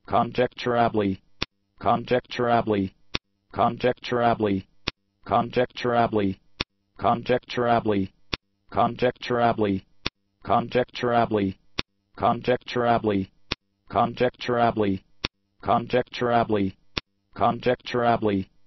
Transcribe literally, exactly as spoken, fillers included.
conjecturably, conjecturably, conjecturably, conjecturably, conjecturably, conjecturably, conjecturably, conjecturably, conjecturably, conjecturably, conjecturably,